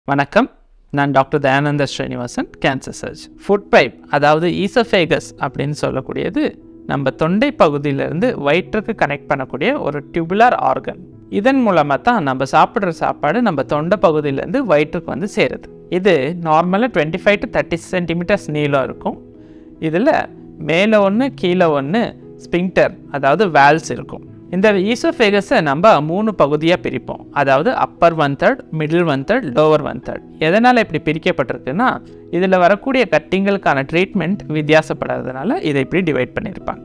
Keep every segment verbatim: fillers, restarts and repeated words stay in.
வணக்கம், நான் doctor Dayananda Srinivasan, cancer surgeon. Food pipe, அதாவது ஈசோஃபேகஸ் அப்படின்னு சொல்லக்கூடியது நம்ம தொண்டை பகுதியிலேருந்து வயிற்றுக்கு கனெக்ட் பண்ணக்கூடிய ஒரு டியூபுலர் ஆர்கன். இதன் மூலமாக தான் நம்ம சாப்பிட்ற சாப்பாடு நம்ம தொண்டை பகுதியிலேருந்து வயிற்றுக்கு வந்து சேருது. இது நார்மலாக twenty five to thirty centimetres நீளம் இருக்கும். இதில் மேலே ஒன்று கீழே ஒன்று ஸ்பிங்டர், அதாவது வால்ஸ் இருக்கும். இந்த ஈசோஃபேகஸை நம்ம மூணு பகுதியாக பிரிப்போம். அதாவது upper one third, middle one third, lower one third. எதனால் இப்படி பிரிக்கப்பட்டிருக்குன்னா, இதில் வரக்கூடிய கட்டிங்களுக்கான ட்ரீட்மெண்ட் வித்தியாசப்படாததுனால இதை இப்படி டிவைட் பண்ணியிருப்பாங்க.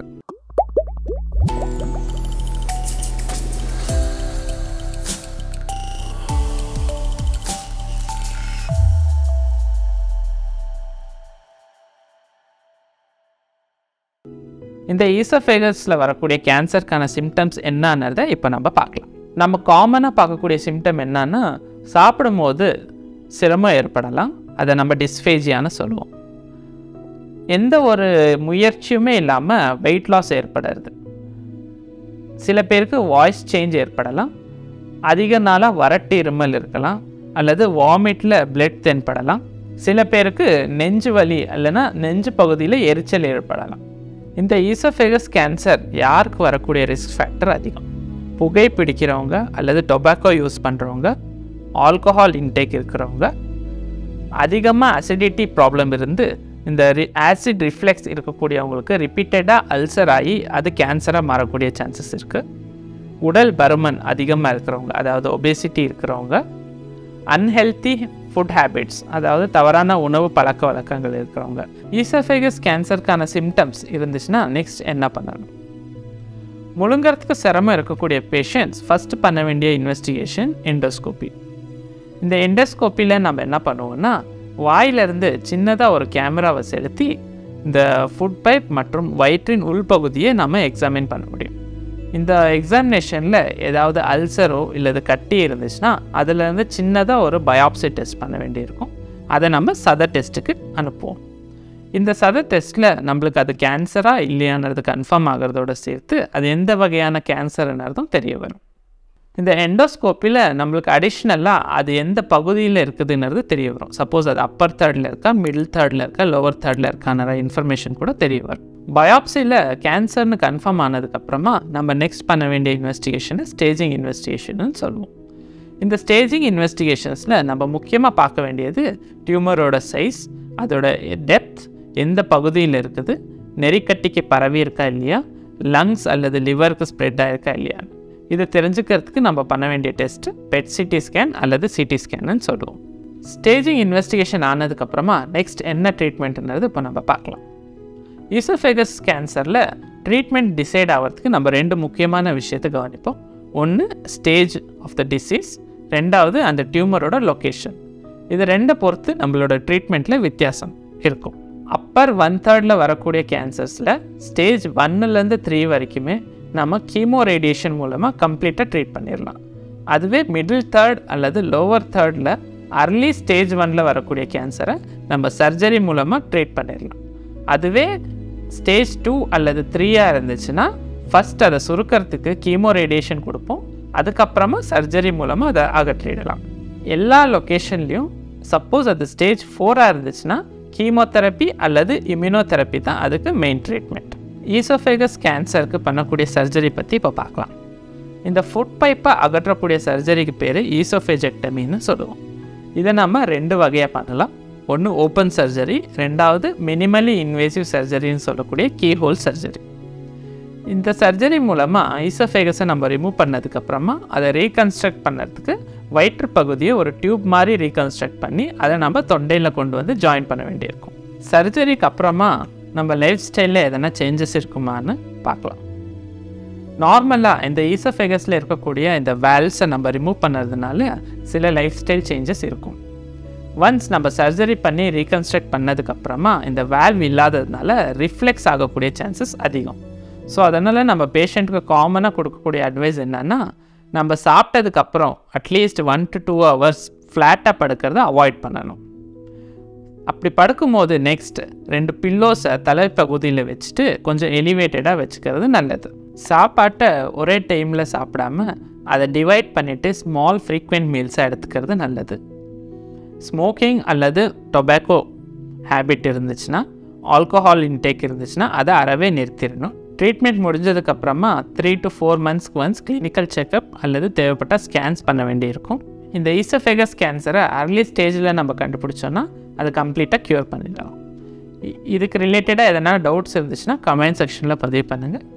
இந்த ஈசோஃபேகஸில் வரக்கூடிய கேன்சருக்கான சிம்டம்ஸ் என்னன்றதை இப்போ நம்ம பார்க்கலாம். நம்ம காமனாக பார்க்கக்கூடிய சிம்டம் என்னன்னா, சாப்பிடும்போது சிரமம் ஏற்படலாம். அதை நம்ம டிஸ்ஃபேஜியான்னு சொல்லுவோம். எந்த ஒரு முயற்சியுமே இல்லாமல் வெயிட் லாஸ் ஏற்படுறது. சில பேருக்கு வாய்ஸ் சேஞ்ச் ஏற்படலாம். அதிக நாளாக வறட்டு இருமல் இருக்கலாம், அல்லது வாமிட்டில் பிளட் தென்படலாம். சில பேருக்கு நெஞ்சு வலி இல்லைன்னா நெஞ்சு பகுதியில் எரிச்சல் ஏற்படலாம். இந்த ஈசோஃபேகஸ் கேன்சர் யாருக்கு வரக்கூடிய ரிஸ்க் ஃபேக்டர் அதிகம்? புகை பிடிக்கிறவங்க, அல்லது டொபாக்கோ யூஸ் பண்ணுறவங்க, ஆல்கஹால் இன்டேக் இருக்கிறவங்க, அதிகமாக அசிடிட்டி ப்ராப்ளம் இருந்து இந்த ரி ஆசிட் ரிஃப்ளெக்ஸ் இருக்கக்கூடியவங்களுக்கு ரிப்பீட்டடாக அல்சர் ஆகி அது கேன்சராக மாறக்கூடிய சான்சஸ் இருக்குது. உடல் பருமன் அதிகமாக இருக்கிறவங்க, அதாவது ஒபேசிட்டி இருக்கிறவங்க, அன்ஹெல்த்தி ஃபுட் ஹேபிட்ஸ், அதாவது தவறான உணவு பழக்க வழக்கங்கள் இருக்கிறவங்க. ஈசோஃபேகஸ் கேன்சருக்கான சிம்டம்ஸ் இருந்துச்சுன்னா நெக்ஸ்ட் என்ன பண்ணணும்? முழுங்கிறதுக்கு சிரமம் இருக்கக்கூடிய பேஷண்ட்ஸ் ஃபஸ்ட்டு பண்ண வேண்டிய இன்வெஸ்டிகேஷன் எண்டோஸ்கோப்பி. இந்த எண்டோஸ்கோப்பியில் நம்ம என்ன பண்ணுவோம்னா, வாயிலிருந்து சின்னதாக ஒரு கேமராவை செலுத்தி இந்த ஃபுட் பைப் மற்றும் வயிற்றின் உள்பகுதியை நம்ம எக்ஸாமின் பண்ண முடியும். இந்த எக்ஸாமினேஷனில் ஏதாவது அல்சரோ இல்லது கட்டி இருந்துச்சுன்னா அதிலேருந்து சின்னதாக ஒரு பயாப்சி டெஸ்ட் பண்ண வேண்டியிருக்கும். அதை நம்ம சத டெஸ்ட்டுக்கு அனுப்புவோம். இந்த சத டெஸ்ட்டில் நம்மளுக்கு அது கேன்சராக இல்லையானது கன்ஃபார்ம் ஆகிறதோடு சேர்த்து அது எந்த வகையான கேன்சர்ன்றதும் தெரிய வரும். இந்த எண்டோஸ்கோப்பில் நம்மளுக்கு அடிஷ்னலாக அது எந்த பகுதியில் இருக்குதுன்றது தெரிய வரும். சப்போஸ் அது அப்பர் தேர்டில் இருக்கா, மிடில் தேர்டில் இருக்கா, லோவர் தேர்டில் இருக்கான இன்ஃபர்மேஷன் கூட தெரிய வரும். பயாப்சியில் கேன்சர்னு கன்ஃபார்ம் ஆனதுக்கப்புறமா நம்ம நெக்ஸ்ட் பண்ண வேண்டிய இன்வெஸ்டிகேஷனை ஸ்டேஜிங் இன்வெஸ்டிகேஷன்னு சொல்லுவோம். இந்த ஸ்டேஜிங் இன்வெஸ்டிகேஷன்ஸில் நம்ம முக்கியமாக பார்க்க வேண்டியது டியூமரோட சைஸ், அதோட டெப்த், எந்த பகுதியில் இருக்குது, நெறிக்கட்டிக்கு பரவி இருக்கா இல்லையா, லங்ஸ் அல்லது லிவருக்கு ஸ்ப்ரெட் ஆகிருக்கா இல்லையா. இதை தெரிஞ்சுக்கிறதுக்கு நம்ம பண்ண வேண்டிய டெஸ்ட்டு பெட் சிடி ஸ்கேன் அல்லது சிடி ஸ்கேன்னு சொல்லுவோம். ஸ்டேஜிங் இன்வெஸ்டிகேஷன் ஆனதுக்கப்புறமா நெக்ஸ்ட் என்ன ட்ரீட்மெண்ட்ன்றது இப்போ நம்ம பார்க்கலாம். ஈசோஃபேகஸ் கேன்சரில் ட்ரீட்மெண்ட் டிசைட் ஆகிறதுக்கு நம்ம ரெண்டு முக்கியமான விஷயத்தை கவனிப்போம். ஒன்று ஸ்டேஜ் ஆஃப் த டிசீஸ், ரெண்டாவது அந்த டியூமரோட லொக்கேஷன். இது ரெண்டை பொறுத்து நம்மளோட ட்ரீட்மெண்ட்டில் வித்தியாசம் இருக்கும். அப்பர் ஒன் தேர்டில் வரக்கூடிய கேன்சர்ஸில் ஸ்டேஜ் ஒன்னுலேருந்து த்ரீ வரைக்குமே நம்ம கீமோ ரேடியேஷன் மூலமாக கம்ப்ளீட்டாக ட்ரீட் பண்ணிடலாம். அதுவே மிடில் தேர்ட் அல்லது லோவர் தேர்டில் அர்லி ஸ்டேஜ் ஒனில் வரக்கூடிய கேன்சரை நம்ம சர்ஜரி மூலமாக ட்ரீட் பண்ணிடலாம். அதுவே ஸ்டேஜ் டூ அல்லது த்ரீயாக இருந்துச்சுன்னா ஃபஸ்ட் அதை சுருக்கிறதுக்கு கீமோ ரேடியேஷன் கொடுப்போம். அதுக்கப்புறமா சர்ஜரி மூலமாக அதை அகற்றிடலாம். எல்லா லொக்கேஷன்லேயும் சப்போஸ் அது ஸ்டேஜ் ஃபோராக இருந்துச்சுன்னா கீமோதெரப்பி அல்லது இம்யூனோதெரப்பி தான் அதுக்கு மெயின் ட்ரீட்மெண்ட். ஈசோஃபேகஸ் கேன்சருக்கு பண்ணக்கூடிய சர்ஜரி பற்றி இப்போ பார்க்கலாம். இந்த ஃபுட் பைப்பை அகற்றக்கூடிய சர்ஜரிக்கு பேர் ஈசோஃபேஜெக்டமின்னு சொல்லுவோம். இதை நம்ம ரெண்டு வகையாக பண்ணலாம். ஒன்று ஓப்பன் சர்ஜரி, ரெண்டாவது மினிமலி இன்வேசிவ் சர்ஜரின்னு சொல்லக்கூடிய கீஹோல் சர்ஜரி. இந்த சர்ஜரி மூலமாக ஈசோஃபேகஸை நம்ம ரிமூவ் பண்ணதுக்கப்புறமா அதை ரீகன்ஸ்ட்ரக்ட் பண்ணுறதுக்கு வயிற்று பகுதியை ஒரு டியூப் மாதிரி ரீகன்ஸ்ட்ரக்ட் பண்ணி அதை நம்ம தொண்டையில் கொண்டு வந்து ஜாயின் பண்ண வேண்டியிருக்கும். சர்ஜரிக்கு அப்புறமா நம்ம லைஃப் ஸ்டைலில் எதனா சேஞ்சஸ் இருக்குமான்னு பார்க்கலாம். நார்மலாக இந்த ஈசோஃபேகஸில் இருக்கக்கூடிய இந்த வால்ஸை நம்ம ரிமூவ் பண்ணுறதுனால சில லைஃப் ஸ்டைல் சேஞ்சஸ் இருக்கும். ஒன்ஸ் நம்ம சர்ஜரி பண்ணி ரீகன்ஸ்ட்ரக்ட் பண்ணதுக்கப்புறமா இந்த வால்வ் இல்லாததுனால ரிஃப்ளெக்ஸ் ஆகக்கூடிய சான்சஸ் அதிகம். ஸோ அதனால் நம்ம பேஷண்ட்டுக்கு காமனாக கொடுக்கக்கூடிய அட்வைஸ் என்னென்னா, நம்ம சாப்பிட்டதுக்கப்புறம் at least one to two hours ஃப்ளாட்டாக படுக்கிறத அவாய்ட் பண்ணணும். அப்படி படுக்கும்போது நெக்ஸ்ட் ரெண்டு பில்லோஸை தலைப்பகுதியில் வச்சுட்டு கொஞ்சம் எலிவேட்டடாக வச்சுக்கிறது நல்லது. சாப்பாட்டை ஒரே டைமில் சாப்பிடாமல் அதை டிவைட் பண்ணிவிட்டு ஸ்மால் ஃப்ரீக்வெண்ட் மீல்ஸாக எடுத்துக்கிறது நல்லது. ஸ்மோக்கிங் அல்லது டொபாக்கோ ஹேபிட் இருந்துச்சுன்னா, ஆல்கஹால் இன்டேக் இருந்துச்சுன்னா அதை அறவே நிறுத்திடணும். ட்ரீட்மெண்ட் முடிஞ்சதுக்கப்புறமா த்ரீ டு ஃபோர் மந்த்ஸ்க்கு ஒன்ஸ் கிளினிக்கல் செக்கப் அல்லது தேவைப்பட்டால் ஸ்கேன்ஸ் பண்ண வேண்டியிருக்கும். இந்த ஈசோஃபேகஸ் கேன்சரை அர்லி ஸ்டேஜில் நம்ம கண்டுபிடிச்சோன்னா அது கம்ப்ளீட்டாக க்யூர் பண்ணிடலாம். இதுக்கு ரிலேட்டடாக எதனா டவுட்ஸ் இருந்துச்சுன்னா கமெண்ட் செக்ஷனில் பதிவு பண்ணுங்கள்.